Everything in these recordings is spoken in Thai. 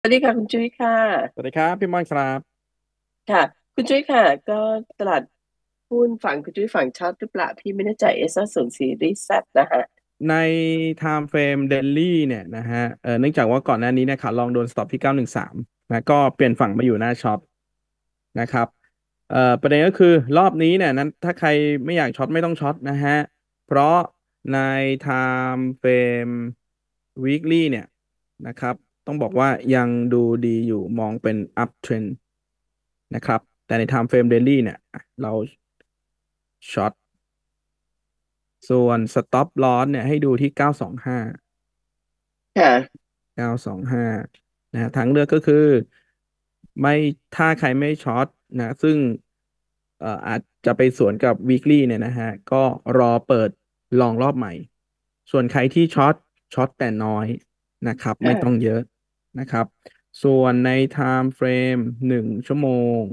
สวัสดีค่ะคุณจุ้ยค่ะสวัสดีครับพี่ม่อนครับค่ะคุณจุ้ยค่ะก็ตลาดหุ้นฝั่งคุณจุ้ยฝั่งช็อตหรือเปล่าพี่ไม่แน่ใจS04ซีรีส์แซดนะฮะใน Time Frame Daily เนี่ยนะฮะเนื่องจากว่าก่อนหน้านี้เนี่ยขาลองโดนสต็อปที่913นะก็เปลี่ยนฝั่งมาอยู่หน้าช็อตนะครับประเด็นก็คือรอบนี้เนี่ยนั้นถ้าใครไม่อยากช็อตไม่ต้องช็อตนะฮะเพราะใน Time Frame Weekly เนี่ยนะครับต้องบอกว่ายังดูดีอยู่มองเป็น Uptrend นะครับแต่ใน Time Frame Daily เนี่ยเราช็อต ส่วน stop loss เนี่ยให้ดูที่925 ค่ะนะฮะทางเลือกก็คือไม่ถ้าใครไม่ช็อตนะซึ่งอาจจะไปสวนกับ weekly เนี่ยนะฮะก็รอเปิดลองรอบใหม่ส่วนใครที่ช็อตแต่น้อยนะครับไม่ต้องค่ะเยอะนะครับส่วนใน time frame 1 ชั่วโมง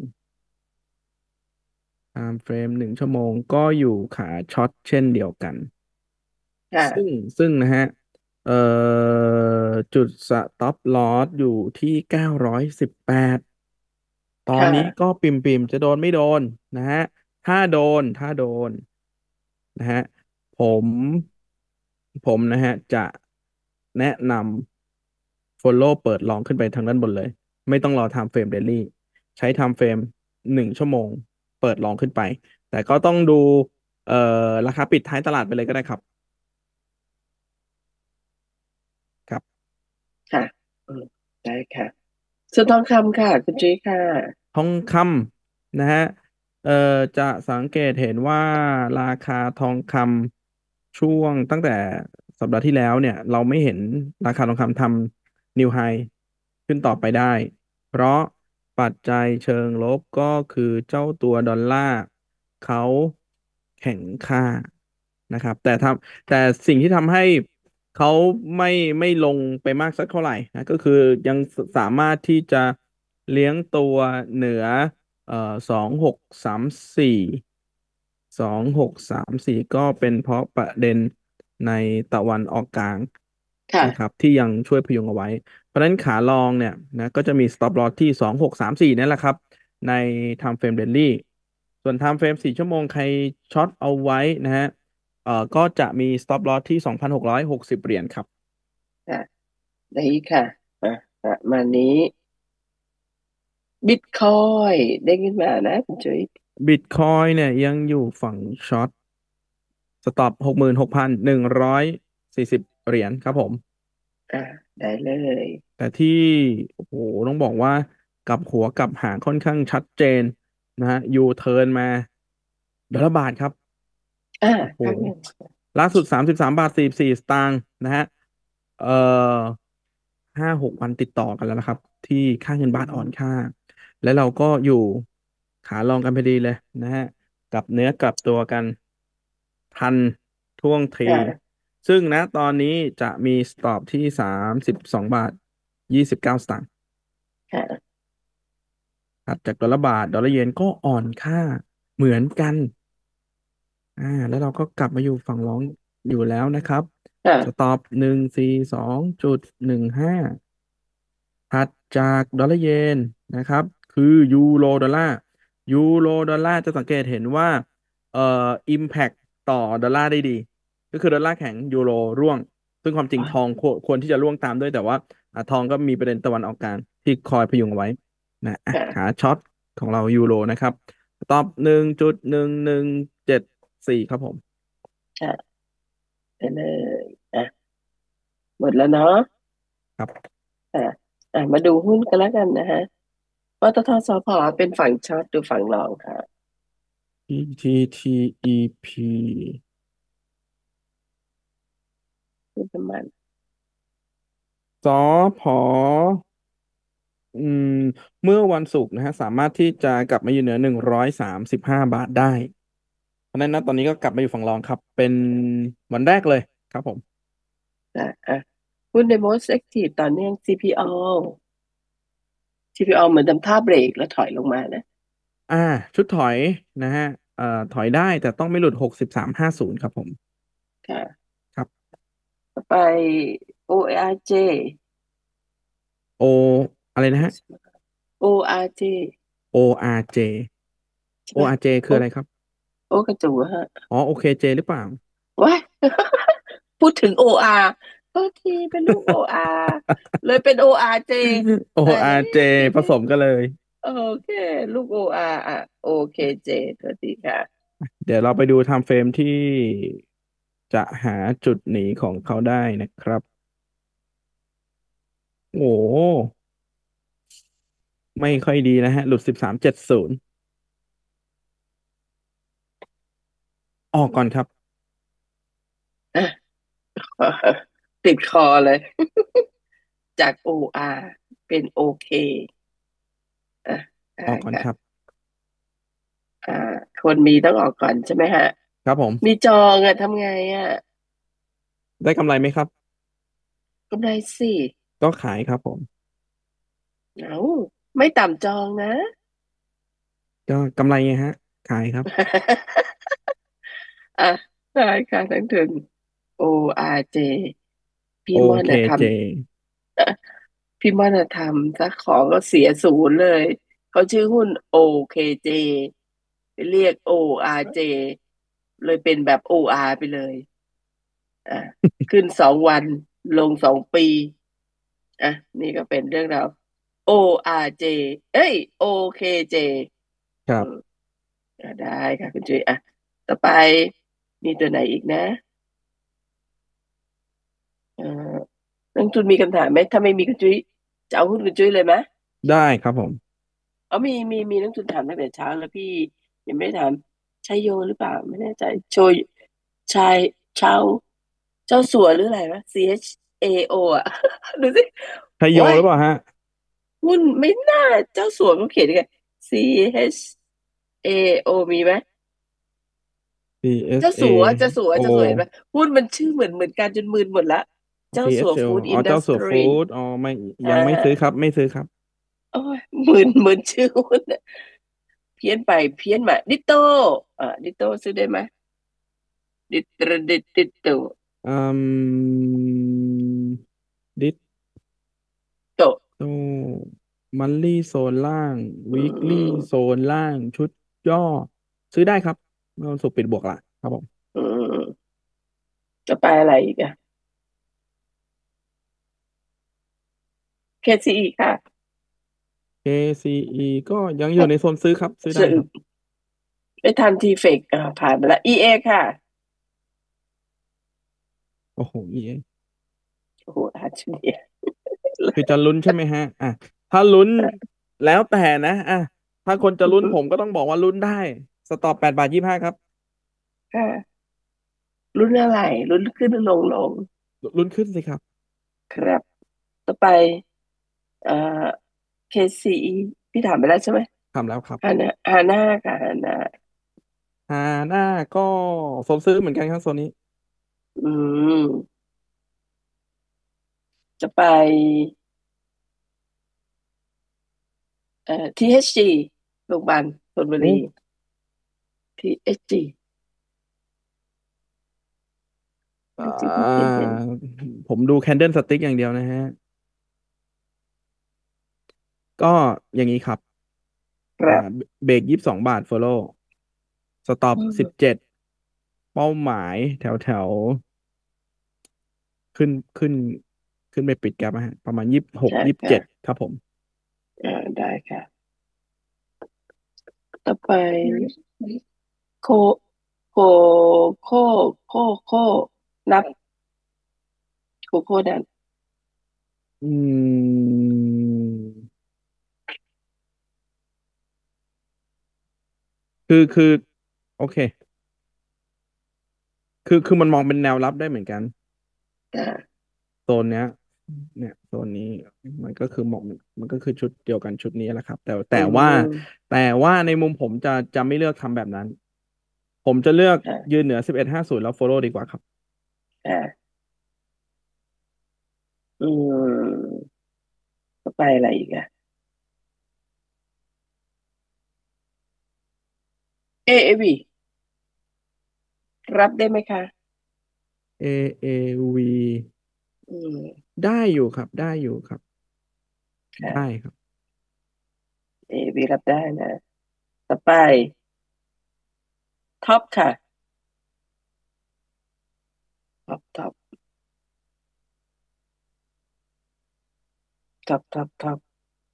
time frame 1 ชั่วโมงก็อยู่ขาช็อตเช่นเดียวกัน ซึ่งค่ะนะฮะเอ่อจุดสต็อปลอสอยู่ที่918ตอนนี้ก็ค่ะปิ่มจะโดนไม่โดนนะฮะถ้าโดนนะฮะผมผมนะฮะจะแนะนำ follow เปิดลองขึ้นไปทางด้านบนเลยไม่ต้องรอ time frame daily ใช้ time frame 1 ชั่วโมงเปิดลองขึ้นไปแต่ก็ต้องดูเอ่อราคาปิดท้ายตลาดไปเลยก็ได้ครับครับค่ะอืมได้ค่ะส่วนทองคำค่ะคุณจุ้ยค่ะทองคำนะฮะเอ่อจะสังเกตเห็นว่าราคาทองคำช่วงตั้งแต่สัปดาห์ที่แล้วเนี่ยเราไม่เห็นราคาทองคำทำนิวไฮขึ้นต่อไปได้เพราะปัจจัยเชิงลบก็คือเจ้าตัวดอลลาร์เขาแข็งค่านะครับแต่สิ่งที่ทำให้เขาไม่ไม่ลงไปมากสักเท่าไหร่นะก็คือยังสามารถที่จะเลี้ยงตัวเหนือเอ่อ26342634ก็เป็นเพราะประเด็นในตะวันออกกลางนะครับค่ะที่ยังช่วยพยุงเอาไว้เพราะฉะนั้นขาลองเนี่ยนะก็จะมี stop loss ที่2634นั่นแหละครับใน time frame daily ส่วน time frame 4 ชั่วโมงใครช็อตเอาไว้นะฮะก็จะมี stop loss ที่2,660 เหรียญครับค่ะได้ค่ะอ่ะประมาณนี้บิตคอยได้ขึ้นมานะคุณจุ้ยบิตคอยเนี่ยยังอยู่ฝั่งช็อตสต็อป66,140 เหรียญครับผมอ่าได้เลยแต่ที่โอ้โหต้องบอกว่ากลับหัวกลับหางค่อนข้างชัดเจนนะฮะยูเทิร์นมา$1ครับอ่าโอ้โหข้างหนึ่งล่าสุด33.44 สตางค์นะฮะเอ่อ5-6 วันติดต่อกันแล้วนะครับที่ค่าเงินอืบาทอ่อนมค่าและเราก็อยู่ขาลองกันพอดีเลยนะฮะกลับเนื้อกลับตัวกันทันท่วงทีค่ะซึ่งนะตอนนี้จะมีสต็อปที่32.29 บาทค่ะถัดจากดอลลาร์บาทดอลลาร์เยนก็อ่อนค่าเหมือนกันแล้วเราก็กลับมาอยู่ฝั่งรองอยู่แล้วนะครับสค่ะต็อป142.15ถัดจากดอลลาร์เยนนะครับคือยูโรดอลลาร์จะสังเกตเห็นว่าเอ่อ impact ต่อดอลลาร์ได้ดีก็คือดอลลาร์แข็งยูโรร่วงซึ่งความจริงทองควรที่จะร่วงตามด้วยแต่ว่าทองก็มีประเด็นตะวันออกกลางที่คอยพยุงเอาไว้นะขาค่ะช็อตของเรายูโรนะครับสต็อป1.1174ครับผมค่ะได้เลยอ่ะหมดแล้วเนาะครับอ่ะมาดูหุ้นกันแล้วกันนะฮะปตทสผเป็นฝั่งช็อตหรือฝั่งรองค่ะ PTTEP หุ้นน้ำมันสอพออืมเมื่อวันศุกร์นะฮะสามารถที่จะกลับมาอยู่เหนือ135 บาทได้เพราะฉะนั้นนะตอนนี้ก็กลับมาอยู่ฝั่งรองครับเป็นวันแรกเลยครับผมอ่ะหุ้นใน most active ตอนนี้ยัง CPO CPO เหมือนทำท่าเบรกแล้วถอยลงมานะอ่าชุดถอยนะฮะถอยได้แต่ต้องไม่หลุด6350ครับผมค่ะครับต่อไป OARJ โออะไรนะฮะ ORJ ORJ ใช่ไหม ORJ คือโออะไรครับโอกระจูฮะอ๋อ OKJ หรือเปล่าว้ายพูดถึง OR โทษทีเป็นลูก OR เลยเป็น ORJ แต่ ORJ ผสมกันเลยโอเคลูก OR อ่ะ OKJ โทษทีค่ะเดี๋ยวเราไปดูไทม์เฟรมที่จะหาจุดหนีของเขาได้นะครับโอ้โหไม่ค่อยดีนะฮะหลุด13.70ออกก่อนครับอ่ะติดคอเลย จาก OR เป็น OK อ่ะได้ค่ะออกก่อนครับอ่าคนมีต้องออกก่อนใช่ไหมฮะครับผมมีจองอ่ะทำไงอ่ะได้กำไรไหมครับกำไรสิก็ขายครับผมเอาไม่ต่ำจองนะก็กำไรไงฮะขายครับอ่ะได้ค่ะทั้งถึง ORJ พี่ม่อนอะท OKJ ำพี่ม่อนอะทำซะของก็เสียศูนย์เลยเขาชื่อหุ้น OKJ ไปเรียก ORJ เลยเป็นแบบ OR ไปเลยอ่ะขึ้น2 วันลง2 ปีอ่ะนี่ก็เป็นเรื่องราว ORJ เอ้ย OKJ อืมครับได้ค่ะคุณจุ้ยอ่ะต่อไปมีตัวไหนอีกนะเอ่อนักทุนมีคำถามไหมถ้าไม่มีคุณจุ้ยจะเอาหุ้นคุณจุ้ยเลยไหมได้ครับผมอ๋อมีนักทุนถามตั้งแต่เช้าแล้วพี่ยังไม่ได้ถามชัยโยหรือเปล่าไม่แน่ใจโชยชายเช้าเจ้าสัวหรืออะไรวะ CHAO อ่ะดูสิชัยโยโอ้ยหรือเปล่าฮะหุ้นไม่น่าเจ้าสัวเขาเขียนยังไง CHAO มีไหม เจ้าสัวเจ้าสัว CSAO เจ้าสัวเห็นไหมหุ้นมันชื่อเหมือนกันจนมึนหมดละเจ้าสัว CSO ฟู้ดอ๋อเจ้าสัวอินดัสทรีฟู้ดอ๋อไม่อ่ยังไม่ซื้อครัาบไม่ซื้อครับโอ้ยหมื่นชื่อหุ้นน่ะเพี้ยนไปเพี้ยนมาดิโต้ดิโต้ซื้อได้ไหมดิโต้อืมดิโตโต้มันลี่โซนล่างอืวีคลี่โซมนล่างชุดย่อซื้อได้ครับเมื่อวันศุกร์ปิดบวกละครับผมอืมจะไปอะไรอีกอะ KCE ค่ะ KCE ก็ยังอยู่ในโซนซื้อครับซื้อได้ซื้อครับไม่ทันทีเฟกผ่านไปแล้ว EA ค่ะโอ้โหโอ้โหอาชเนียคือจะลุ้นใช่ไหมฮะอ่ะถ้าลุ้นแล้วแต่นะอ่ะถ้าคนจะลุ้นผมก็ต้องบอกว่าลุ้นได้สต็อป8.25ครับค่ะรุ่นอะไรรุ่นขึ้นลงลุ้นขึ้นสิครับครับต่อไป เอ่อ KCE พี่ถามไปแล้วใช่ไหมทำแล้วครับฮาน่าค่ะฮาน่าฮาน่าก็โซนซื้อเหมือนกันครับโซนนี้อืมจะไปTHG โรงพยาบาลธนบุโอ้รี THG อ่ดูสิพี่เห็นผมดูแคนเดิลสติ๊กอย่างเดียวนะฮะก็อย่างนี้ครับอ่าครับเบรก22 บาทโฟโลสต็อปอืม 17เป้าหมายแถวขึ้นขึ้นขึ้นไปปิดแกปนะฮะประมาณ26 ใช่ค่ะ 27ครับผมได้ค่ะต่อไปโคโคโคโคนับโคดันอืมคือโอเคคือมันมองเป็นแนวรับได้เหมือนกันค่ะโซนเนี้ยเนี่ยโซนนี้มันก็คือมองมันก็คือชุดเดียวกันชุดนี้แหละครับแต่แต่อืว่ามแต่ว่าในมุมผมจะไม่เลือกทำแบบนั้นผมจะเลือกยืค่ะนเหนือ11.50แล้ว follow ดีกว่าครับค่ะอืมต่อไปอะไรอีกอะ AAV รับได้ไหมคะ AAV อืมได้อยู่ครับได้อยู่ครับได้ค่ะครับวีรับได้นะต่อไปท็อปค่ะท็อปท็อป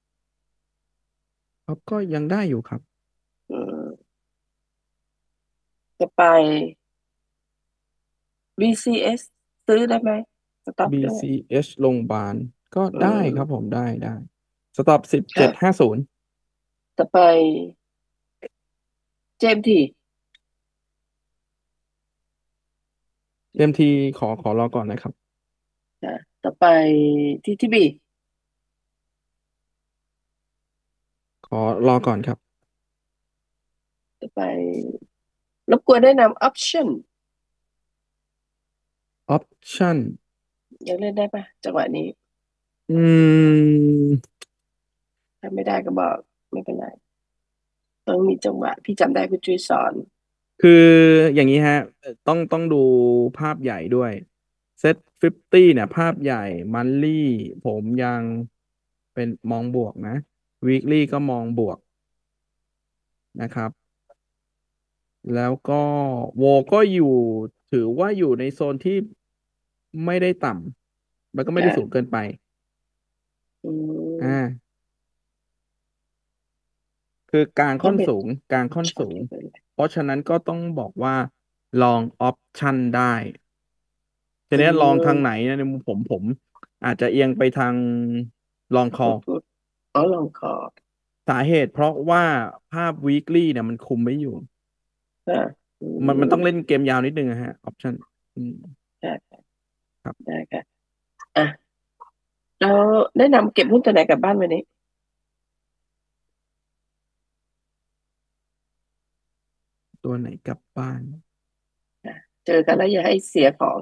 ครับก็ยังได้อยู่ครับอืมต่อไป VCS ซื้อได้ไหมสต็อปด้วย BCH โรงพยาบาลก็อืได้ครับผมมได้สต็อปค่ะ 1750 ต่อไป JMT เต็มทีขอรอก่อนนะครับค่ะต่อไป TTB ขอรอก่อนครับต่อไปรบกวนแนะนำ option ออปชั่นยังเล่นได้ปะจังหวะนี้อืมถ้าไม่ได้ก็บอกไม่เป็นไรต้องมีจังหวะพี่จำได้คุณจุ้ยสอนคืออย่างนี้ฮะต้องดูภาพใหญ่ด้วยเซต50เนี่ยภาพใหญ่มันลี่ผมยังเป็นมองบวกนะวีคลี่ก็มองบวกนะครับแล้วก็โวก็อยู่ถือว่าอยู่ในโซนที่ไม่ได้ต่ำแล้วก็ไม่ได้สูงค่ะเกินไปอือ่ามคือกลางก็เป็นค่อนสูงกลางค่อนโอสูงเคไปเลยเพราะฉะนั้นก็ต้องบอกว่าลองออปชันได้ทีอืเนี้ยลองทางไหนมเนยในมุมผมอาจจะเอียงไปทางลองคอพูดอ๋อลองคอสาเหตุเพราะว่าภาพ weekly เนี่ยมันคุมไม่อยู่ค่ะอืมันต้องเล่นมเกมยาวนิดนึงอะฮะออปชันอืมได้ครับได้ค่ะอ่ะแล้วแนะนำเก็บหุ้นตัวไหนกลับบ้านวันนี้ตัวไหนกลับบ้านอ่ะเจอกันแล้วอย่าให้เสียของ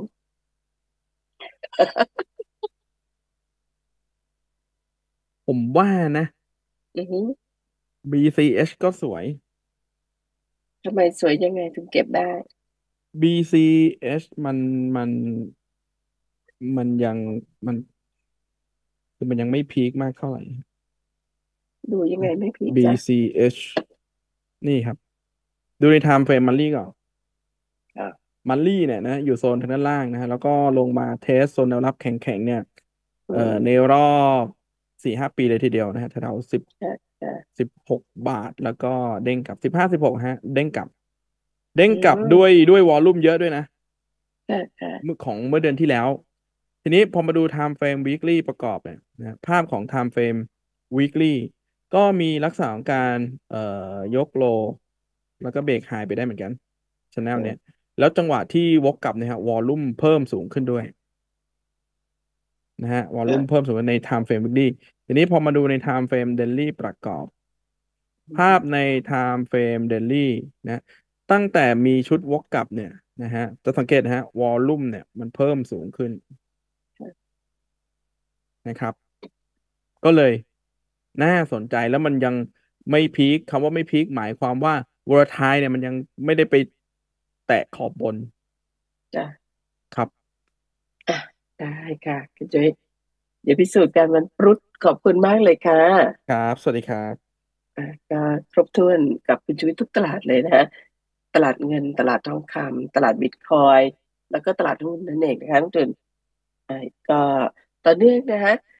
ผมว่านะอือหือ BCH ก็สวยทำไมสวยยังไงถึงเก็บได้ BCH มันมันยังมันคือมันยังไม่พีคมากเท่าไหร่ดูยังไงไม่พีคจ้ะ BCH นี่ครับดูในไทม์เฟรมมันลี่ก่อนค่ะมันลี่เนี่ยนะอยู่โซนทางด้านล่างนะฮะแล้วก็ลงมาเทสโซนแนวรับแข็งๆเนี่ยอืในมรอบ4-5 ปีเลยทีเดียวนะฮะแถวๆค่ะค่ะ 16 บาทแล้วก็เด้งกลับ15-16ฮะเด้งกลับอืด้วยวอลลุ่มเยอะด้วยนะค่ะค่ะเมื่อเดือนที่แล้วทีนี้พอมาดู time frame weekly ประกอบเนี่ยนะภาพของ time frame weekly ก็มีลักษณะของการยกโลแล้วก็เบรกไฮไปได้เหมือนกันชแนลเนี้ยแล้วจังหวะที่วกกลับเนะฮะวอลลุ่มเพิ่มสูงขึ้นด้วยนะฮะวอลลุ่มเพิ่ค่ะมสูงขึ้นใน time frame weekly ทีนี้พอมาดูใน time frame daily ประกอบภาพใน time frame daily นะตั้งแต่มีชุดวกกลับเนี่ยนะฮะจะสังเกตนะฮะวอลลุ่มเนี่ยมันเพิ่มสูงขึ้นนะครับก็เลยน่าสนใจแล้วมันยังไม่พีคคำว่าไม่พีคหมายความว่าวอลทายเนี่ยมันยังไม่ได้ไปแตะขอบบนจ้ะครับอ่ะได้ค่ะคุณจุ้ยเดี๋ยวพิสูจน์กันวันพุธขอบคุณมากเลยค่ะครับสวัสดีครับอ่ะก็ครบถ้วนกับคุณจุ้ยทุกตลาดเลยนะฮะตลาดเงินตลาดทองคำตลาดบิตคอยแล้วก็ตลาดหุ้นนั่นเองนะคะทุกท่านอ่ะก็ต่อเนื่องนะฮะ